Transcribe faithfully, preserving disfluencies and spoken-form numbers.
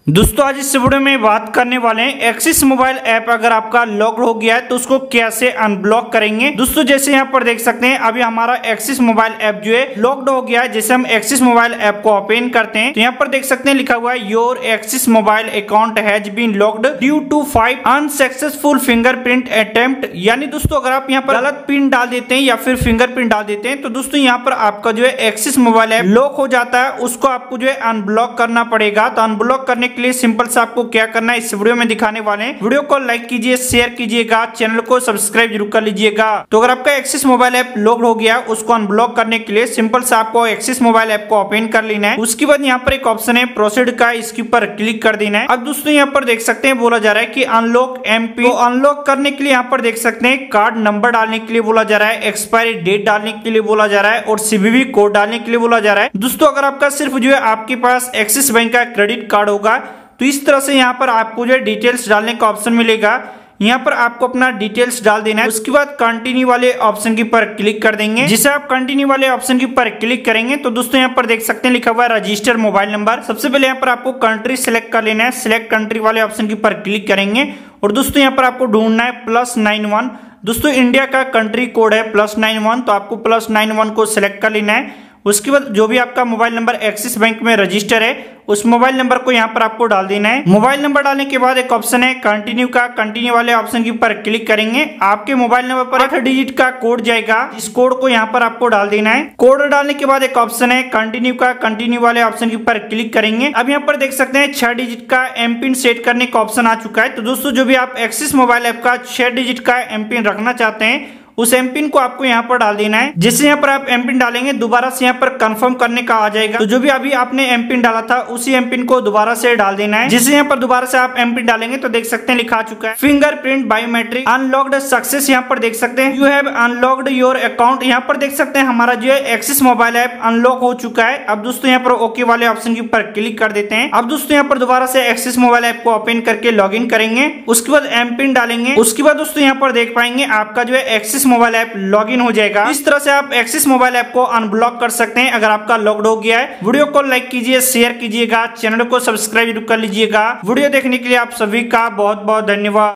दोस्तों आज इस वीडियो में बात करने वाले हैं एक्सिस मोबाइल ऐप अगर आपका लॉक्ड हो गया है तो उसको कैसे अनब्लॉक करेंगे। दोस्तों जैसे यहाँ पर देख सकते हैं अभी हमारा एक्सिस मोबाइल ऐप जो है लॉक्ड हो गया है। जैसे हम एक्सिस मोबाइल ऐप को ओपन करते हैं तो यहाँ पर देख सकते हैं लिखा हुआ है your Axis mobile account has been locked due to five unsuccessful fingerprint attempt. यानी दोस्तों अगर आप यहाँ पर गलत पिन डाल देते हैं या फिर फिंगरप्रिंट डाल देते हैं तो दोस्तों यहाँ पर आपका जो है एक्सिस मोबाइल ऐप लॉक हो जाता है। उसको आपको जो है अनब्लॉक करना पड़ेगा। तो अनब्लॉक करने के लिए सिंपल से आपको क्या करना है इस वीडियो में दिखाने वाले हैं। वीडियो को लाइक कीजिए, शेयर कीजिएगा, चैनल को सब्सक्राइब जरूर कर लीजिएगा। तो अगर आपका एक्सिस मोबाइल ऐप लॉक्ड हो गया उसको अनब्लॉक करने के लिए सिंपल से आपको एक्सिस मोबाइल ऐप को ओपन कर लेना है। उसके बाद यहाँ पर एक ऑप्शन है प्रोसीड का, इसके ऊपर क्लिक कर देना है। अब दोस्तों यहाँ पर देख सकते हैं बोला जा रहा है कि अनलॉक एमपी। तो अनलॉक करने के लिए यहाँ पर देख सकते हैं कार्ड नंबर डालने के लिए बोला जा रहा है, एक्सपायरी डेट डालने के लिए बोला जा रहा है और सीवीवी कोड डालने के लिए बोला जा रहा है। दोस्तों अगर आपका सिर्फ जो है आपके पास एक्सिस बैंक का क्रेडिट कार्ड होगा तो इस तरह से यहाँ पर आपको जो है डिटेल्स डालने का ऑप्शन मिलेगा। यहाँ पर आपको अपना डिटेल्स डाल देना है। उसके बाद कंटिन्यू वाले ऑप्शन के ऊपर क्लिक कर देंगे। जिसे आप कंटिन्यू वाले ऑप्शन के ऊपर क्लिक करेंगे तो दोस्तों यहाँ पर देख सकते हैं लिखा हुआ है रजिस्टर मोबाइल नंबर। सबसे पहले यहाँ पर आपको कंट्री सिलेक्ट कर लेना है। सिलेक्ट कंट्री वाले ऑप्शन के ऊपर क्लिक करेंगे और दोस्तों यहाँ पर आपको ढूंढना है प्लस नाइन वन। दोस्तों इंडिया का कंट्री कोड है प्लस नाइन वन, तो आपको प्लस नाइन वन को सिलेक्ट कर लेना है। उसके बाद जो भी आपका मोबाइल नंबर एक्सिस बैंक में रजिस्टर है उस मोबाइल नंबर को यहाँ पर आपको डाल देना है। मोबाइल नंबर डालने के बाद एक ऑप्शन है कंटिन्यू का, कंटिन्यू वाले ऑप्शन के ऊपर क्लिक करेंगे। आपके मोबाइल नंबर पर आठ डिजिट का कोड जाएगा, इस कोड को यहाँ पर आपको डाल देना है। कोड डालने के बाद एक ऑप्शन है कंटिन्यू का, कंटिन्यू वाले ऑप्शन के ऊपर क्लिक करेंगे। अब यहाँ पर देख सकते हैं छह डिजिट का एम पिन सेट करने का ऑप्शन आ चुका है। तो दोस्तों जो भी आप एक्सिस मोबाइल ऐप का छह डिजिट का एम पिन रखना चाहते हैं उस एम पिन को आपको यहाँ पर डाल देना है। जिससे यहाँ पर आप एम पिन डालेंगे दोबारा से यहाँ पर कंफर्म करने का आ जाएगा। तो जो भी अभी आपने एम पिन डाला था उसी एम पिन को दोबारा से डाल देना है। जिससे यहाँ पर दोबारा से आप एम पिन डालेंगे तो देख सकते हैं लिखा आ चुका है फिंगरप्रिंट बायोमेट्रिक अनलॉक्ड सक्सेस। यहाँ पर देख सकते हैं you have unlocked your account. यहाँ पर देख सकते हैं हमारा जो है एक्सिस मोबाइल ऐप अनलॉक हो चुका है। अब दोस्तों यहाँ पर ओके वाले ऑप्शन के ऊपर क्लिक कर देते हैं। अब दोस्तों यहाँ पर दोबारा से एक्सिस मोबाइल ऐप को ओपन करके लॉग इन करेंगे। उसके बाद एम पिन डालेंगे। उसके बाद दोस्तों यहाँ पर देख पाएंगे आपका जो है Axis mobile app log in हो जाएगा। इस तरह से आप एक्सिस मोबाइल ऐप को अनब्लॉक कर सकते हैं अगर आपका लॉक्ड हो गया है। वीडियो को लाइक कीजिए, शेयर कीजिएगा, चैनल को सब्सक्राइब कर लीजिएगा। वीडियो देखने के लिए आप सभी का बहुत बहुत धन्यवाद।